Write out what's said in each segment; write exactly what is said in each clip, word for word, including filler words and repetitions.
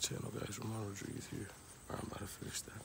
channel, guys. Ramon Rodriguez here. I'm about to finish that.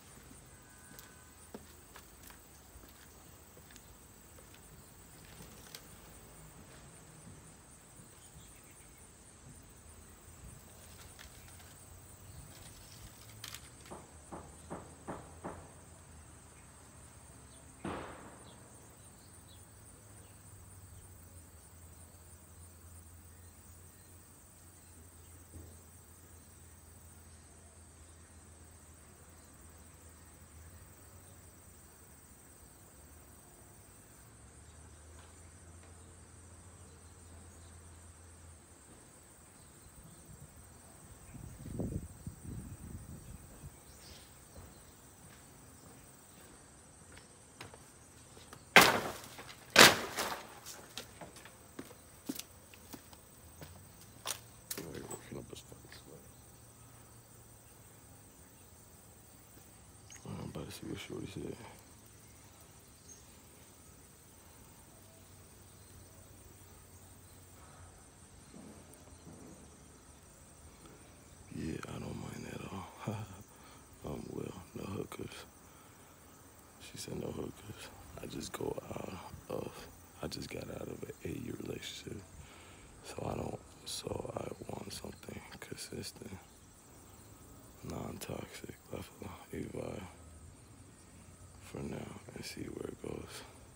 Working up his fucking sweat. I'm about to see what Shorty said. Yeah, I don't mind at all. um, well, no hookers. She said no hookers. I just go out of, I just got out of an eight-year relationship. So I don't, so I want something consistent, non-toxic, left a vibe for now and see where it goes.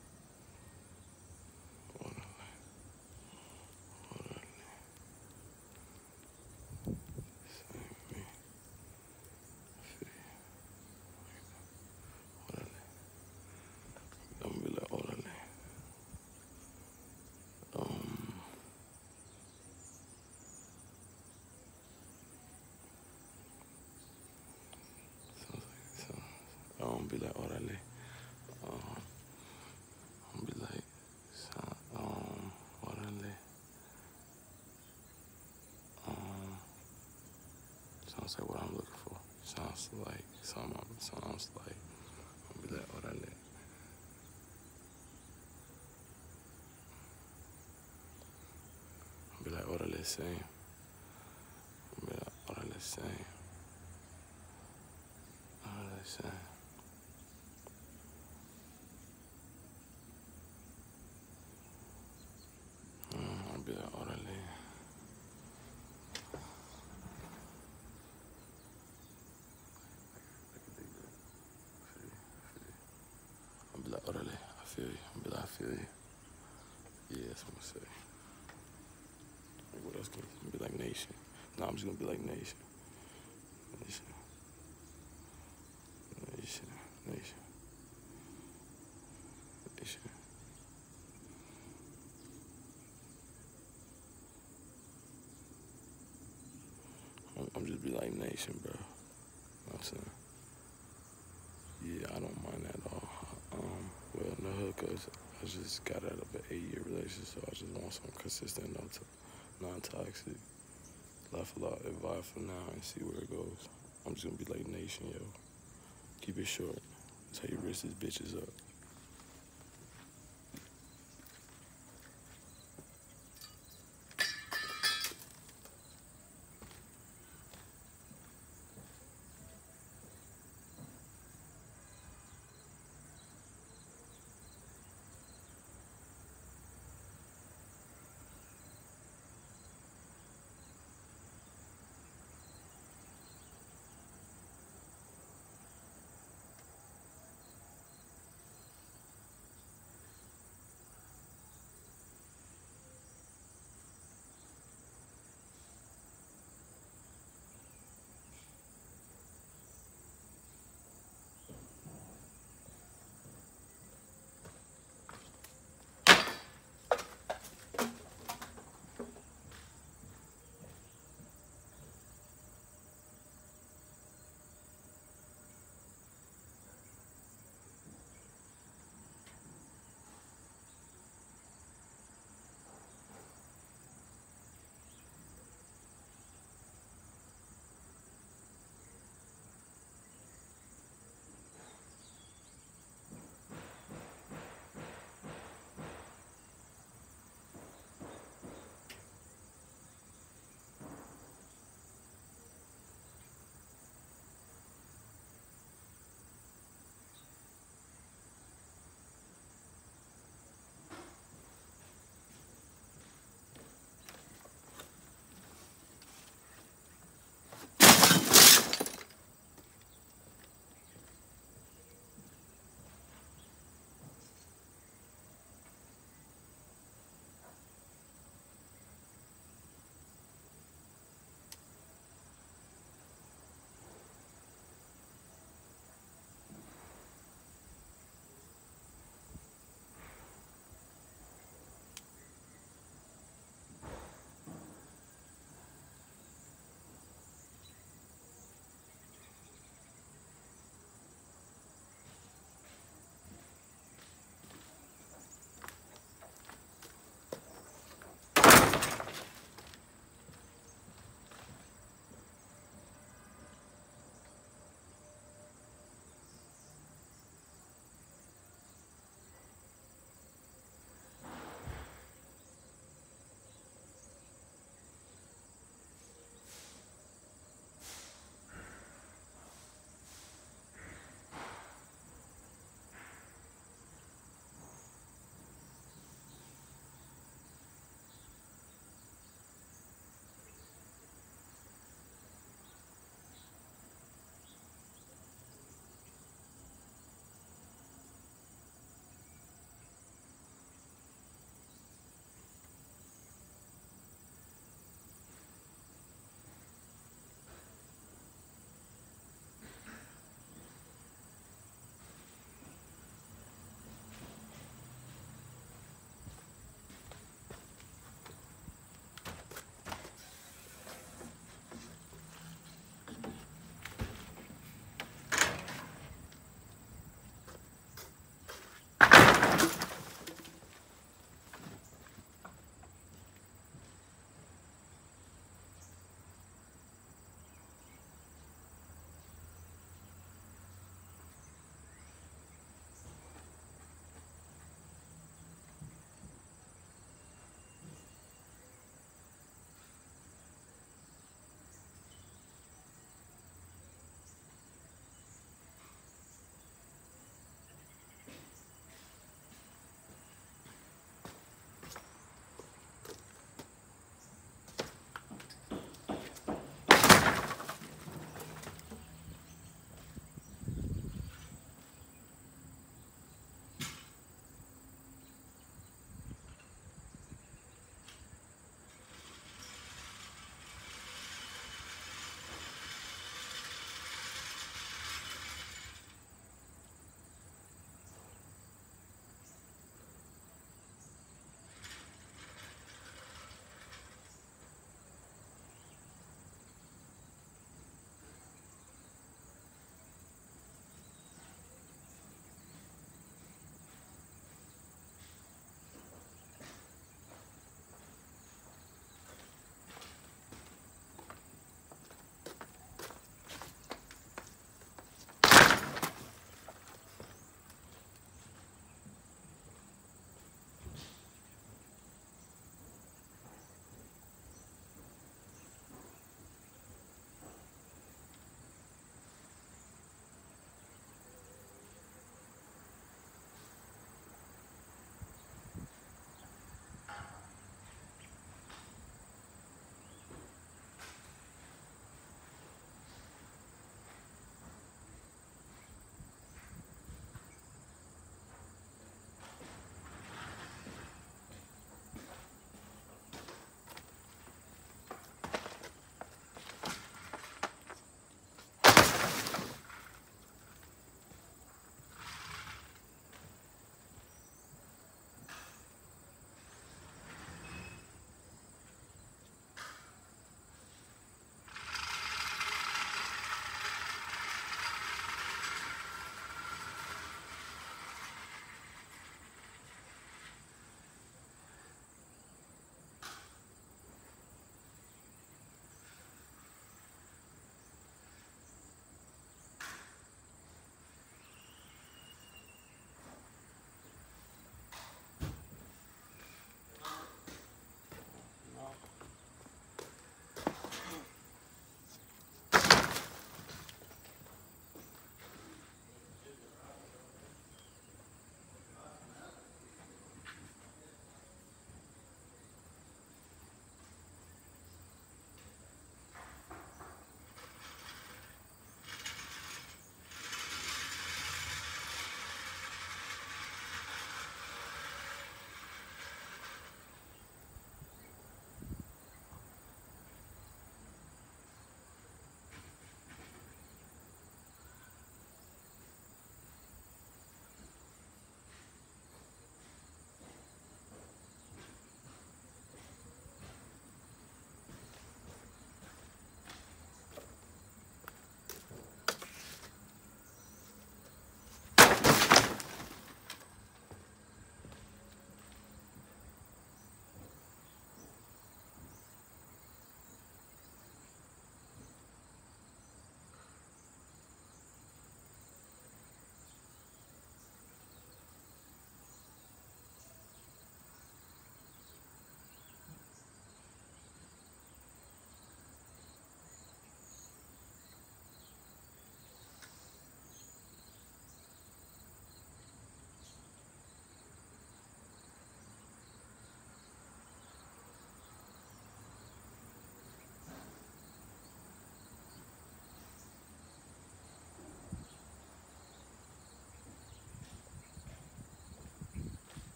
Um, be like, orale. Um, I'll be like, um, orale. Um, sounds like what I'm looking for. Sounds like, something, sounds like, I'll be like, orale. I'll be like, orale, same. I'll be like, orale, same. Orale, same. I'll be like, orale. I'll be like, orale, I feel you. I'll be like, I feel you. Yeah, that's what I'm gonna say. Like, what else can you be like, nation? No, I'm just gonna be like, nation. Nation. Nation. Nation. Nation. I'm, I'm just be like, nation, bro. You know what I'm saying? Yeah, I don't mind at all. Um, well, no hookers. I just got out of an eight-year relationship, so I just want something consistent, no non-toxic. Laugh a lot, advice for now, and see where it goes. I'm just gonna be like, nation, yo. Keep it short. That's how you raise these bitches up.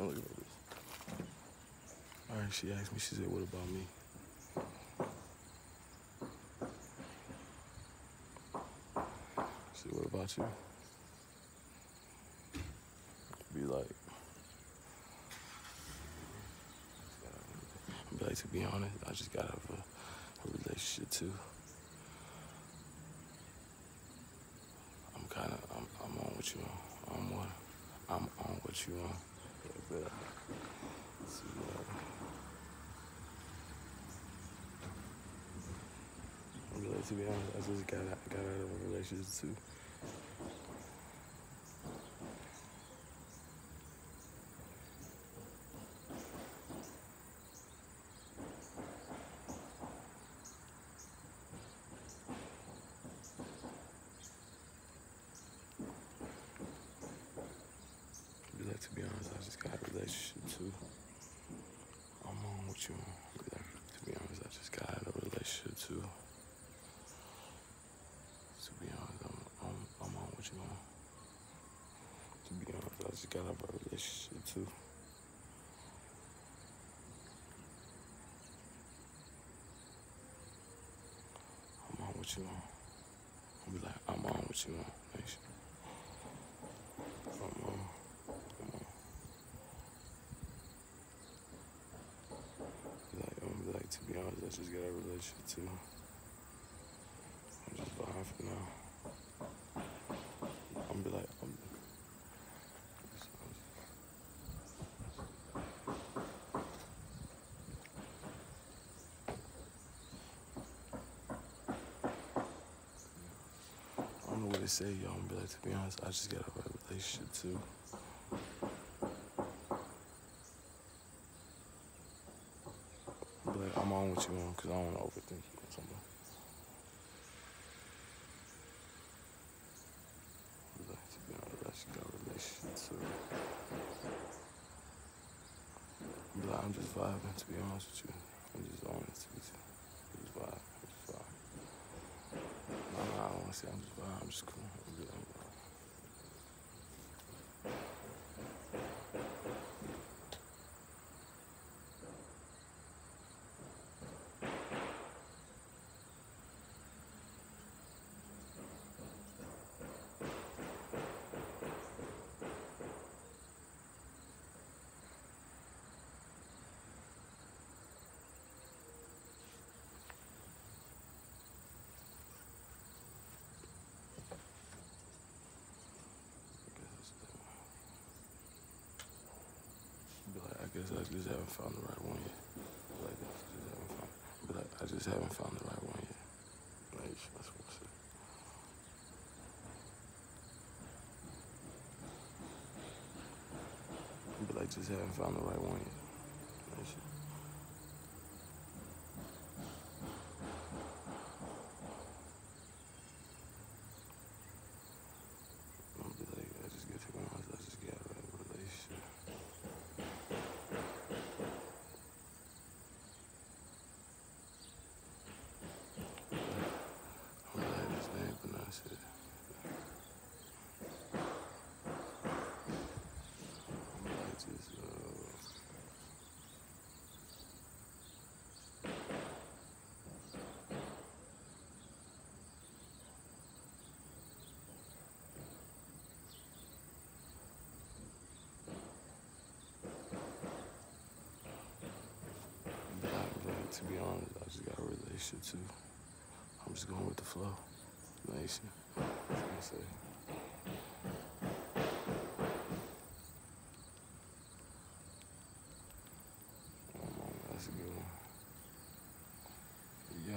Man, look at this. All right, she asked me, she said, what about me? She said, what about you? Be like, be like, to be honest, I just got out of a, a relationship too. I'm kind of, I'm, I'm on what you on. I'm what, I'm on what you on. Yeah, but, see, uh, I'm like, to be honest, I just got out, got out of a relationship too. Be like, to be honest, I just got a relationship too. I'm on what you on. Be like, to be honest, I just got out of a relationship too. To be honest, I'm, I'm, I'm on what you on. To be honest, I just got out of a relationship too. I'm on what you on. I'll be like, I'm on what you on, nation. I'm on. I'm on. Be like, I'm be like, to be honest, I just got a relationship too. I'm just vibing for now. I'm be like, I'm. I don't know what they say, y'all. I'm be like, to be honest, I just got a relationship too. I'm be like, I'm on what you want, cause I don't wanna overthink you or something. Be like, to be honest, I just got a relationship too. Be like, I'm just vibing, to be honest with you. I'm just honest with you. I'm just vibing. I'm just vibing. No, no, I don't wanna say I'm just vibing. I'm just cool. I'm be like, I guess I just haven't found the right one yet. Like, I just haven't found, but like, I just haven't found the right one yet. Like, that's what I said. But I just haven't found the right one yet. Like, I'm be like, I just get to be honest, I just got a relationship. I'm like, this name, but not shit. I'm like, just, uh, I'm like, to be honest, I just got a relationship too. I'm just going with the flow. Nation. That's what I say. Um, that's a good one. Yeah.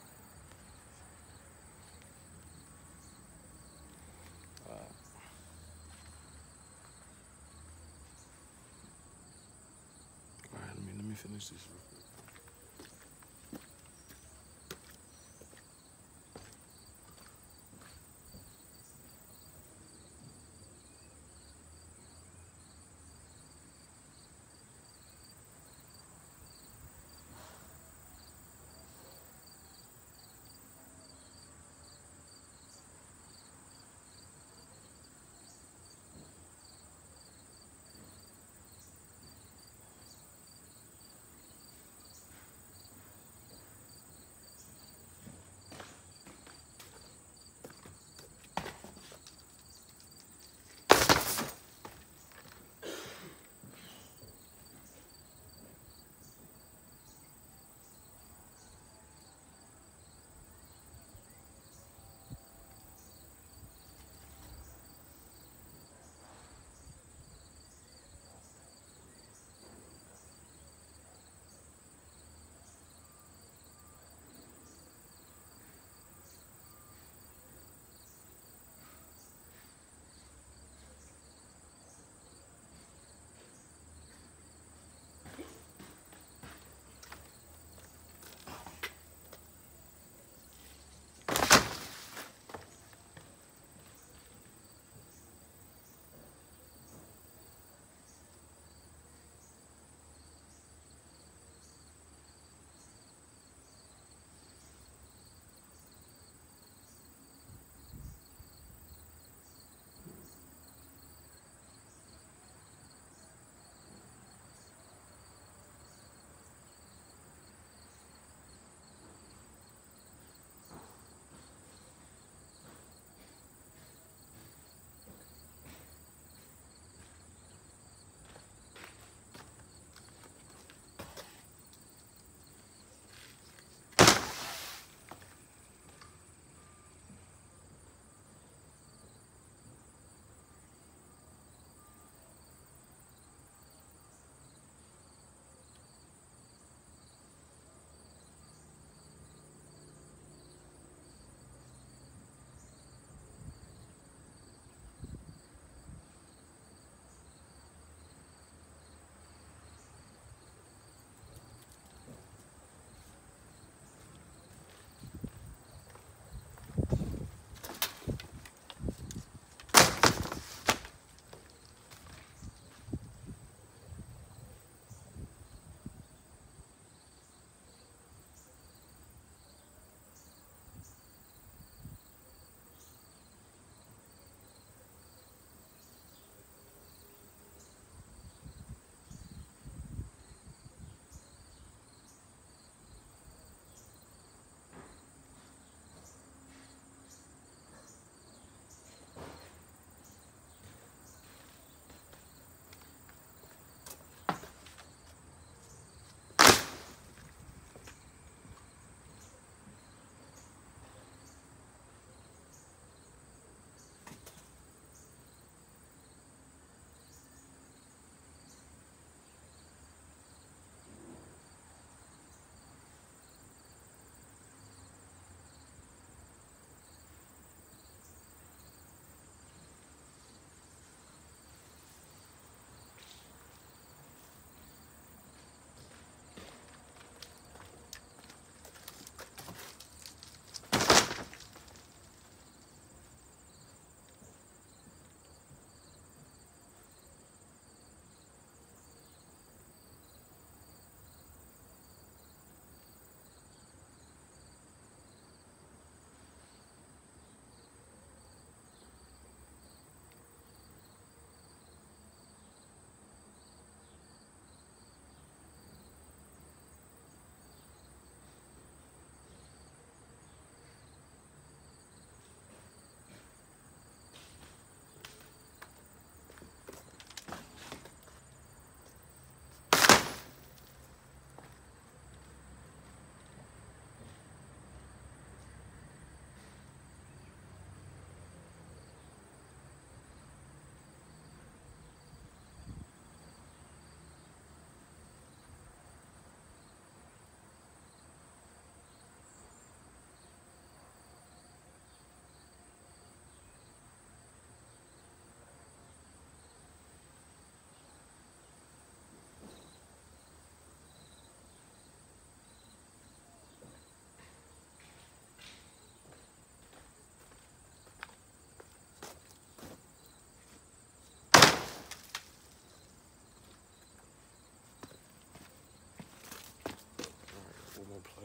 Alright. Alright, let me let me finish this real quick.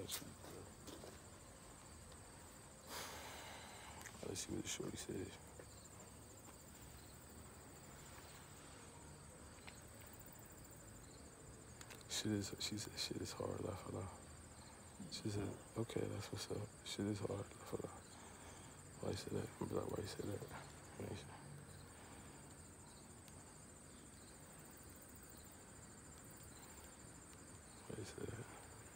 Let's see what the shorty says. Shit is, she said, shit is hard, la fala. She said, okay, that's what's up. Shit is hard, la fala. Why you say that? I'm like, why you say that? Why you say that?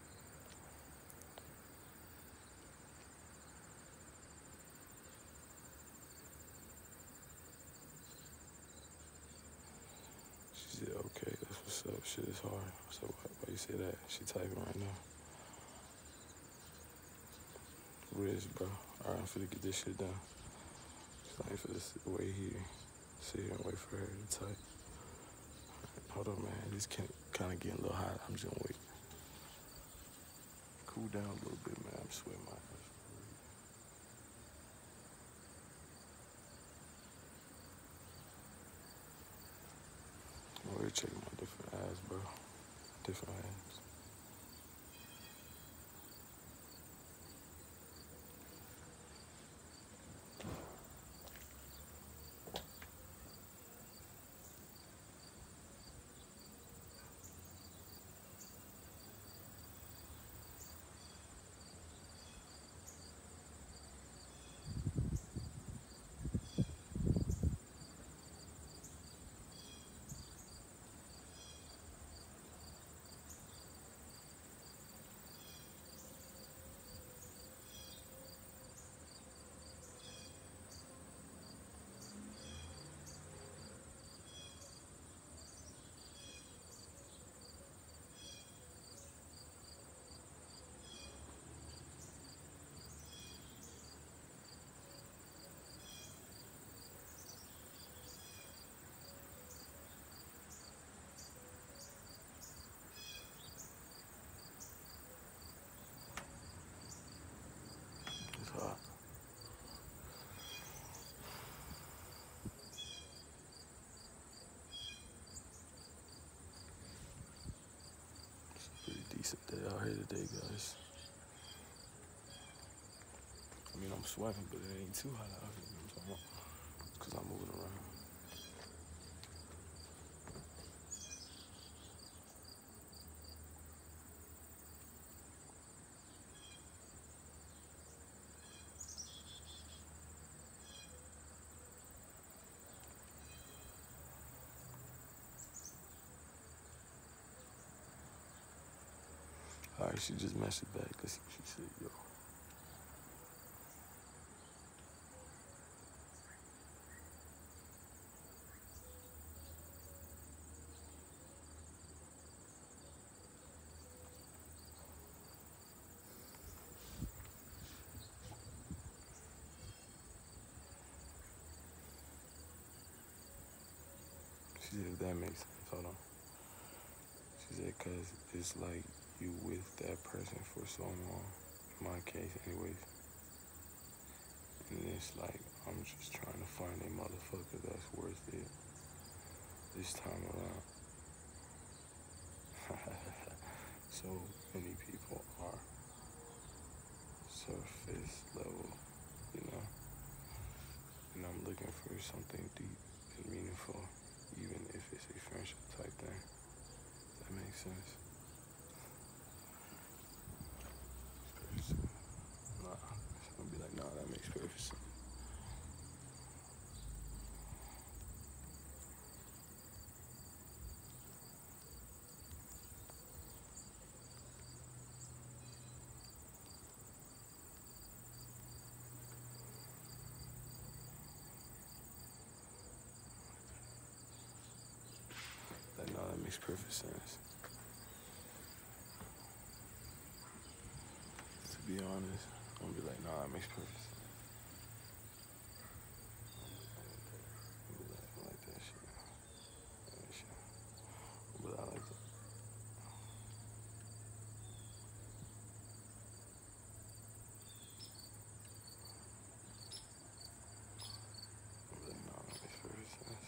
She said, okay, that's what's up. Shit is hard. So why, why you say that? She typing right now. Riz, bro. Alright, I'm finna get this shit done. So I ain't finna sit, wait here. Sit here and wait for her to type. Hold on, man. This kind of getting a little hot. I'm just gonna wait. Cool down a little bit, man. I'm sweating my ass. I'm already checking my different ads, bro. Different ads. It's hot. It's a pretty decent day out here today, guys. I mean, I'm sweating, but it ain't too hot out here. You know what I'm talking about? Because I'm moving around. Alright, she just messaged back. Let's see what she said, yo. She said, if that makes sense. Hold on. She said, because it's like you with that person for so long. In my case, anyways. And it's like, I'm just trying to find a motherfucker that's worth it this time around. So many people are surface level, you know? And I'm looking for something deep and meaningful, even if it's a friendship type thing. That makes sense. Nah, it's gonna be like, nah, that makes perfect sense. Like, nah, that makes perfect sense. To be honest, I'm gonna be like, nah, that makes perfect sense. I'm gonna be like, I like that shit. That shit. But I like that. I'm like, nah, that makes perfect sense.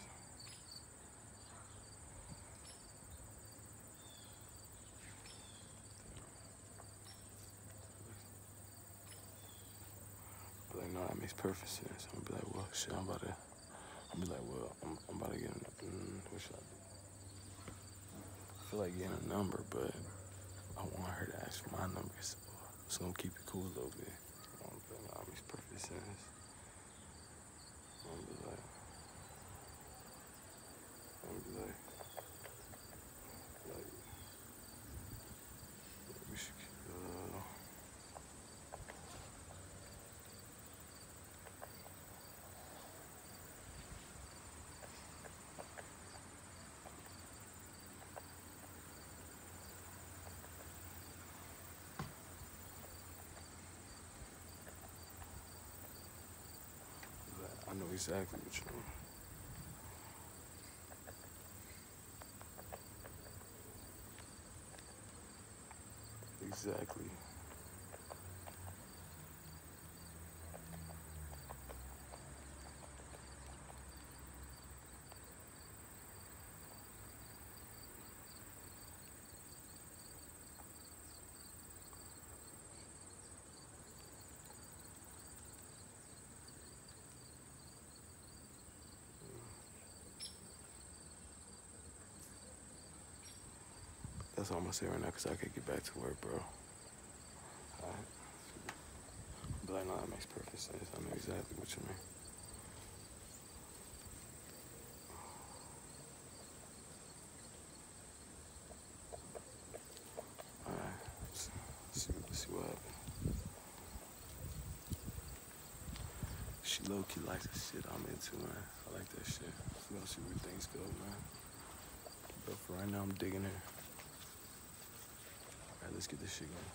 no, that makes perfect sense. I'm gonna be like, well, shit, I'm about to, I'm be like, well, I'm, I'm about to get, a, mm, what should I do? I feel like getting a number, but I want her to ask for my number, so it's gonna keep it cool a little bit. I'm gonna be like, no, that makes perfect sense. I'm gonna be like, I'm gonna be like, like, we should, uh, I know exactly what you mean. Exactly. That's all I'm gonna say right now, cause I could get back to work, bro. Alright. But like, no, that makes perfect sense. I know exactly what you mean. Alright. Let's see, let's see what happens. She low-key likes the shit I'm into, man. I like that shit. We're gonna see where things go, man. But for right now, I'm digging her. Alright, let's get this shit going.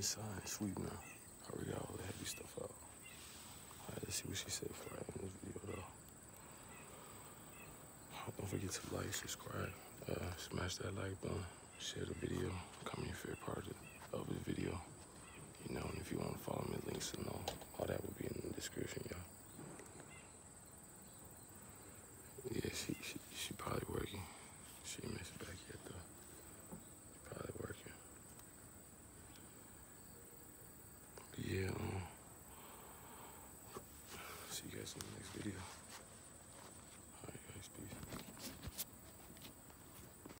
inside, sweet now. I already got all the heavy stuff out. Alright, let's see what she said for right in this video though. Don't forget to like, subscribe, uh, smash that like button, share the video, comment your favorite part of the video. You know, and if you want to follow me, links and all, all that will be in the description, y'all. Yeah, she, she she probably working. She ain't messed back yet though. She probably working. But yeah, um, see you guys in the next video.